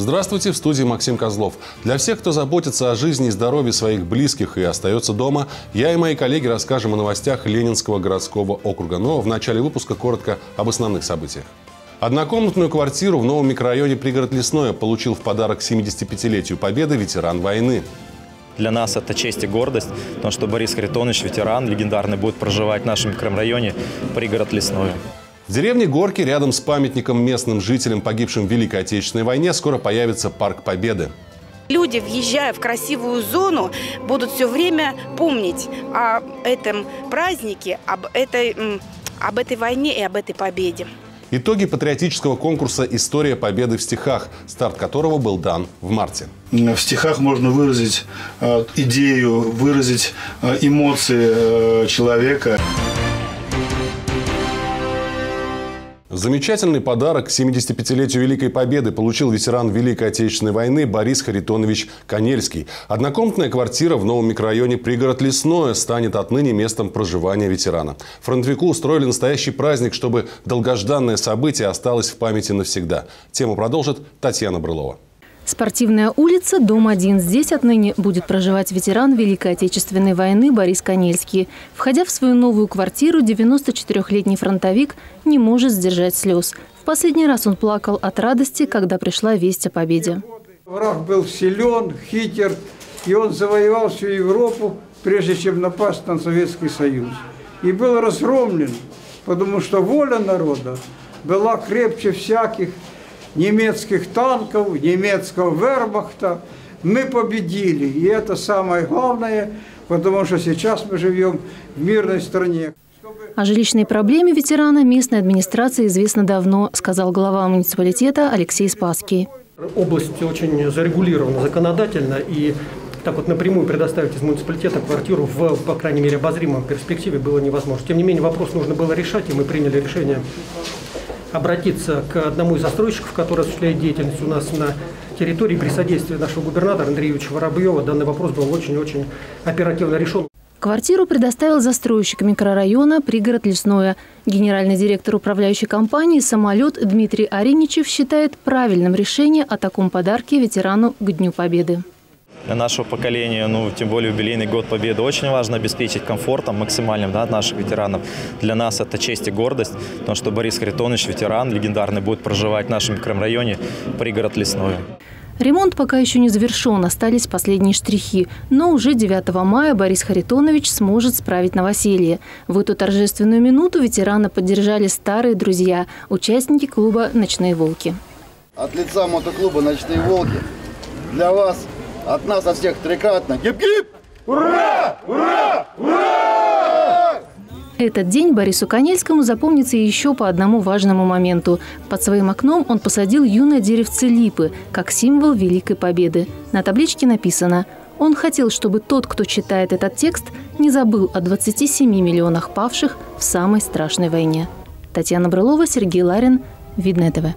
Здравствуйте, в студии Максим Козлов. Для всех, кто заботится о жизни и здоровье своих близких и остается дома, я и мои коллеги расскажем о новостях Ленинского городского округа. Но в начале выпуска коротко об основных событиях. Однокомнатную квартиру в новом микрорайоне пригород Лесное получил в подарок к 75-летию Победы ветеран войны. Для нас это честь и гордость, потому что Борис Харитонович, ветеран легендарный, будет проживать в нашем микрорайоне пригород Лесное. В деревне Горки, рядом с памятником местным жителям, погибшим в Великой Отечественной войне, скоро появится парк Победы. Люди, въезжая в красивую зону, будут все время помнить о этом празднике, об этой войне и об этой победе. Итоги патриотического конкурса «История Победы в стихах», старт которого был дан в марте. В стихах можно выразить идею, выразить эмоции человека. Замечательный подарок к 75-летию Великой Победы получил ветеран Великой Отечественной войны Борис Харитонович Канельский. Однокомнатная квартира в новом микрорайоне пригород Лесное станет отныне местом проживания ветерана. Фронтовику устроили настоящий праздник, чтобы долгожданное событие осталось в памяти навсегда. Тему продолжит Татьяна Брылова. Спортивная улица, дом 1. Здесь отныне будет проживать ветеран Великой Отечественной войны Борис Канельский. Входя в свою новую квартиру, 94-летний фронтовик не может сдержать слез. В последний раз он плакал от радости, когда пришла весть о победе. Враг был силен, хитер, и он завоевал всю Европу, прежде чем напасть на Советский Союз. И был разгромлен, потому что воля народа была крепче всяких немецких танков, немецкого вермахта. Мы победили. И это самое главное, потому что сейчас мы живем в мирной стране. О жилищной проблеме ветерана местной администрации известно давно, сказал глава муниципалитета Алексей Спасский. Область очень зарегулирована законодательно, и так вот напрямую предоставить из муниципалитета квартиру в, по крайней мере, обозримом перспективе было невозможно. Тем не менее, вопрос нужно было решать, и мы приняли решение обратиться к одному из застройщиков, который осуществляет деятельность у нас на территории. При содействии нашего губернатора Андрея Юрьевича Воробьева данный вопрос был очень-очень оперативно решен. Квартиру предоставил застройщик микрорайона пригород Лесное. Генеральный директор управляющей компании «Самолет» Дмитрий Ариничев считает правильным решение о таком подарке ветерану к Дню Победы. Для нашего поколения, тем более юбилейный год Победы, очень важно обеспечить комфортом максимальным наших ветеранов. Для нас это честь и гордость, потому что Борис Харитонович, ветеран легендарный, будет проживать в нашем микрорайоне пригород Лесное. Ремонт пока еще не завершен, остались последние штрихи. Но уже 9 мая Борис Харитонович сможет справить новоселье. В эту торжественную минуту ветерана поддержали старые друзья, участники клуба «Ночные волки». От лица мотоклуба «Ночные волки» для вас, от нас, от всех трикратно. Гип-гип! Ура! Ура! Ура! Этот день Борису Канельскому запомнится еще по одному важному моменту. Под своим окном он посадил юное деревце липы, как символ Великой Победы. На табличке написано: он хотел, чтобы тот, кто читает этот текст, не забыл о 27 миллионах павших в самой страшной войне. Татьяна Брылова, Сергей Ларин, Видное ТВ.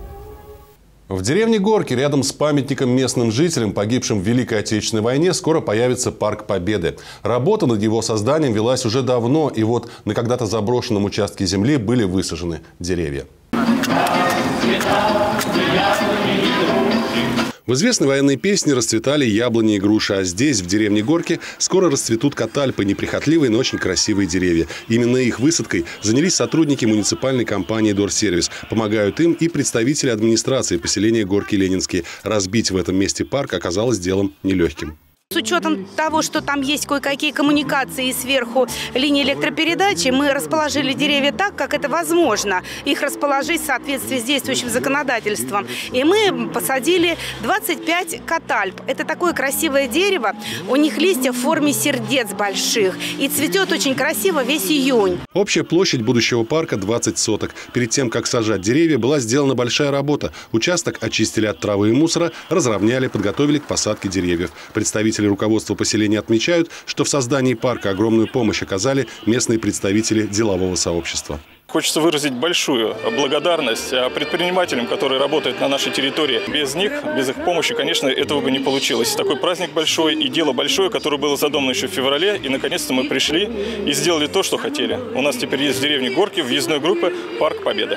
В деревне Горки, рядом с памятником местным жителям, погибшим в Великой Отечественной войне, скоро появится парк Победы. Работа над его созданием велась уже давно, и вот на когда-то заброшенном участке земли были высажены деревья. В известной военной песне расцветали яблони и груши, а здесь, в деревне Горки, скоро расцветут катальпы, неприхотливые, но очень красивые деревья. Именно их высадкой занялись сотрудники муниципальной компании «Дорсервис». Помогают им и представители администрации поселения Горки Ленинские. Разбить в этом месте парк оказалось делом нелегким. С учетом того, что там есть кое-какие коммуникации и сверху линии электропередачи, мы расположили деревья так, как это возможно. Их расположить в соответствии с действующим законодательством. И мы посадили 25 катальп. Это такое красивое дерево. У них листья в форме сердец больших. И цветет очень красиво весь июнь. Общая площадь будущего парка 20 соток. Перед тем, как сажать деревья, была сделана большая работа. Участок очистили от травы и мусора, разровняли, подготовили к посадке деревьев. Представители руководства поселения отмечают, что в создании парка огромную помощь оказали местные представители делового сообщества. Хочется выразить большую благодарность предпринимателям, которые работают на нашей территории. Без них, без их помощи, конечно, этого бы не получилось. Такой праздник большой и дело большое, которое было задумано еще в феврале. И, наконец-то, мы пришли и сделали то, что хотели. У нас теперь есть в деревне Горки въездной группы «Парк Победы».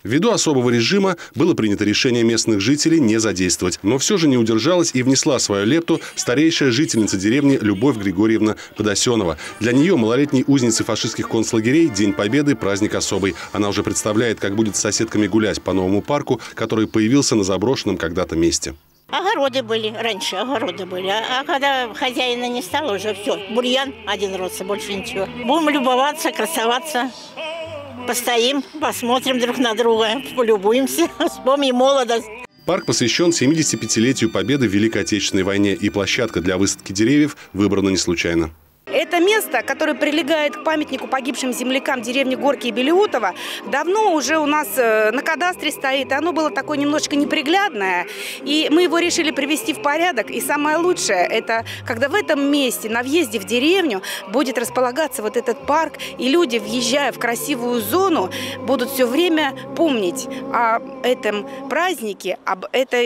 Ввиду особого режима было принято решение местных жителей не задействовать. Но все же не удержалась и внесла свою лепту старейшая жительница деревни Любовь Григорьевна Подосенова. Для нее, малолетней узницы фашистских концлагерей, День Победы – праздник особый. Она уже представляет, как будет с соседками гулять по новому парку, который появился на заброшенном когда-то месте. Огороды были, раньше огороды были. А когда хозяина не стало, уже все. Бурьян один рос, больше ничего. Будем любоваться, красоваться. Постоим, посмотрим друг на друга, полюбуемся, вспомним молодость. Парк посвящен 75-летию Победы в Великой Отечественной войне, и площадка для высадки деревьев выбрана не случайно. Это место, которое прилегает к памятнику погибшим землякам деревни Горки и Белеутова, давно уже у нас на кадастре стоит. И оно было такое немножечко неприглядное. И мы его решили привести в порядок. И самое лучшее, это когда в этом месте, на въезде в деревню, будет располагаться вот этот парк. И люди, въезжая в красивую зону, будут все время помнить о этом празднике, об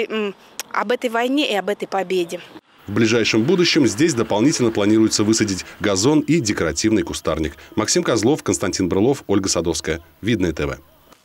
этой войне и об этой победе. В ближайшем будущем здесь дополнительно планируется высадить газон и декоративный кустарник. Максим Козлов, Константин Брылов, Ольга Садовская. Видное ТВ.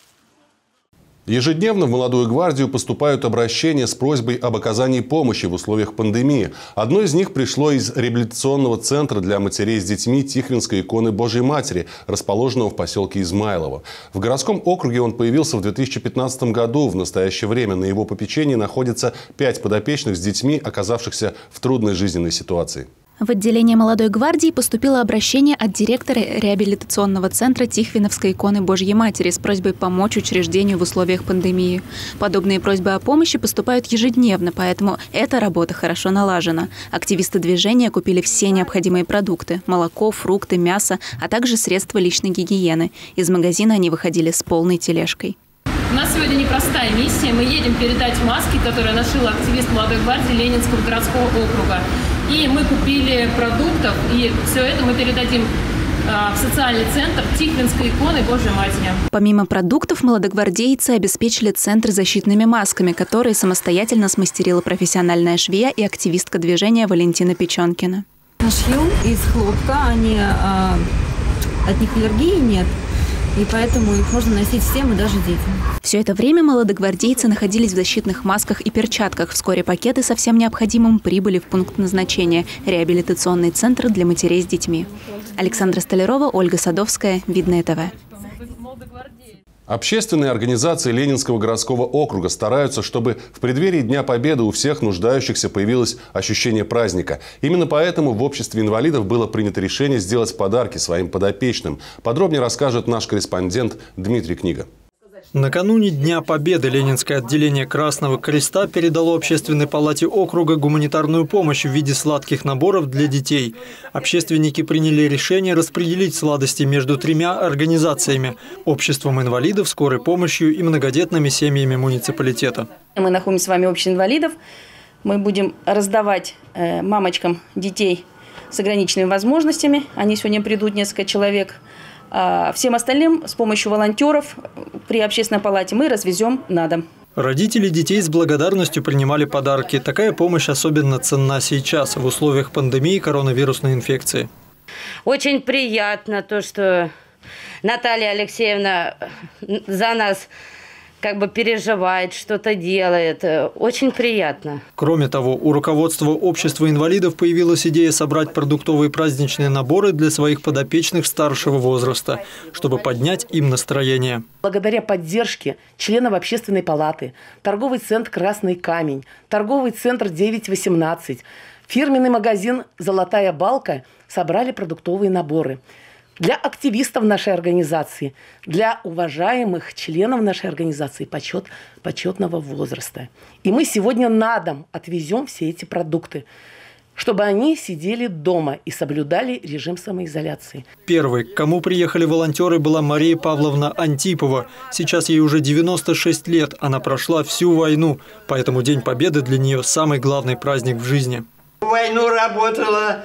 Ежедневно в «Молодую гвардию» поступают обращения с просьбой об оказании помощи в условиях пандемии. Одно из них пришло из реабилитационного центра для матерей с детьми Тихвинской иконы Божьей Матери, расположенного в поселке Измайлово. В городском округе он появился в 2015 году. В настоящее время на его попечении находится 5 подопечных с детьми, оказавшихся в трудной жизненной ситуации. В отделение «Молодой гвардии» поступило обращение от директора реабилитационного центра Тихвиновской иконы Божьей Матери с просьбой помочь учреждению в условиях пандемии. Подобные просьбы о помощи поступают ежедневно, поэтому эта работа хорошо налажена. Активисты движения купили все необходимые продукты – молоко, фрукты, мясо, а также средства личной гигиены. Из магазина они выходили с полной тележкой. У нас сегодня непростая миссия. Мы едем передать маски, которые нашила активист «Молодой гвардии» Ленинского городского округа. И мы купили продуктов, и все это мы передадим в социальный центр Тихвинской иконы Божьей Матери. Помимо продуктов, молодогвардейцы обеспечили центр защитными масками, которые самостоятельно смастерила профессиональная швея и активистка движения Валентина Печенкина. Шьем из хлопка, от них аллергии нет. И поэтому их можно носить всем и даже детям. Все это время молодогвардейцы находились в защитных масках и перчатках. Вскоре пакеты со всем необходимым прибыли в пункт назначения – реабилитационный центр для матерей с детьми. Александра Столярова, Ольга Садовская, Видное ТВ. Общественные организации Ленинского городского округа стараются, чтобы в преддверии Дня Победы у всех нуждающихся появилось ощущение праздника. Именно поэтому в обществе инвалидов было принято решение сделать подарки своим подопечным. Подробнее расскажет наш корреспондент Дмитрий Книга. Накануне Дня Победы Ленинское отделение Красного Креста передало Общественной палате округа гуманитарную помощь в виде сладких наборов для детей. Общественники приняли решение распределить сладости между 3 организациями – Обществом инвалидов, скорой помощью и многодетными семьями муниципалитета. Мы находимся с вами в обществе инвалидов. Мы будем раздавать мамочкам детей с ограниченными возможностями. Они сегодня придут, несколько человек. Всем остальным с помощью волонтеров при Общественной палате мы развезем на дом. Родители детей с благодарностью принимали подарки. Такая помощь особенно ценна сейчас, в условиях пандемии коронавирусной инфекции. Очень приятно то, что Наталья Алексеевна за нас переживает, что-то делает. Очень приятно. Кроме того, у руководства Общества инвалидов появилась идея собрать продуктовые праздничные наборы для своих подопечных старшего возраста, чтобы поднять им настроение. Благодаря поддержке членов Общественной палаты, торговый центр «Красный камень», торговый центр 918, фирменный магазин «Золотая балка» собрали продуктовые наборы. Для активистов нашей организации, для уважаемых членов нашей организации почетного возраста. И мы сегодня на дом отвезем все эти продукты, чтобы они сидели дома и соблюдали режим самоизоляции. Первой, к кому приехали волонтеры, была Мария Павловна Антипова. Сейчас ей уже 96 лет, она прошла всю войну, поэтому День Победы для нее самый главный праздник в жизни. В войну работала,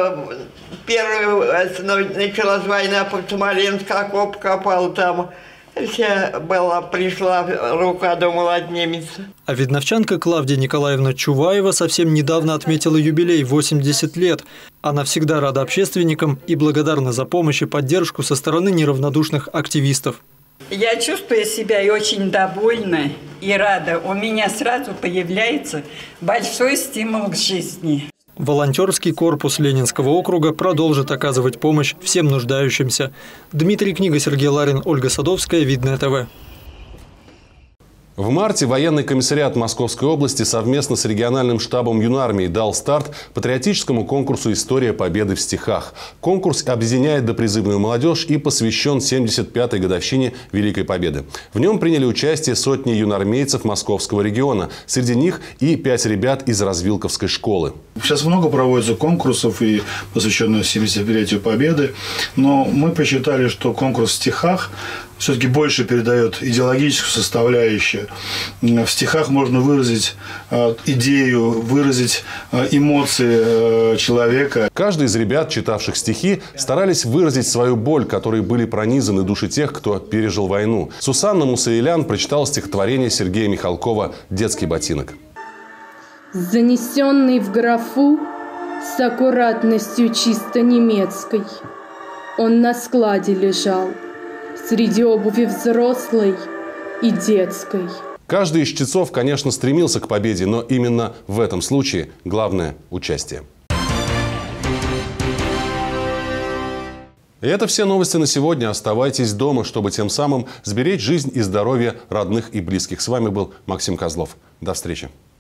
началась война под Смоленском, окоп копал там. Пришла рука, думала, отнимется. А видновчанка Клавдия Николаевна Чуваева совсем недавно отметила юбилей – 80 лет. Она всегда рада общественникам и благодарна за помощь и поддержку со стороны неравнодушных активистов. Я чувствую себя и очень довольна, и рада. У меня сразу появляется большой стимул к жизни. Волонтерский корпус Ленинского округа продолжит оказывать помощь всем нуждающимся. Дмитрий Книга, Сергей Ларин, Ольга Садовская, Видное ТВ. В марте военный комиссариат Московской области совместно с региональным штабом Юнармии дал старт патриотическому конкурсу «История Победы в стихах». Конкурс объединяет допризывную молодежь и посвящен 75-й годовщине Великой Победы. В нем приняли участие сотни юнармейцев Московского региона. Среди них и 5 ребят из Развилковской школы. Сейчас много проводится конкурсов, и посвященных 75-летию Победы. Но мы посчитали, что конкурс в стихах все-таки больше передает идеологическую составляющую. В стихах можно выразить идею, выразить эмоции человека. Каждый из ребят, читавших стихи, старались выразить свою боль, которой были пронизаны души тех, кто пережил войну. Сусанна Мусаилян прочитала стихотворение Сергея Михалкова «Детский ботинок». Занесенный в графу с аккуратностью чисто немецкой, он на складе лежал среди обуви взрослой и детской. Каждый из чтецов, конечно, стремился к победе, но именно в этом случае главное – участие. И это все новости на сегодня. Оставайтесь дома, чтобы тем самым сберечь жизнь и здоровье родных и близких. С вами был Максим Козлов. До встречи.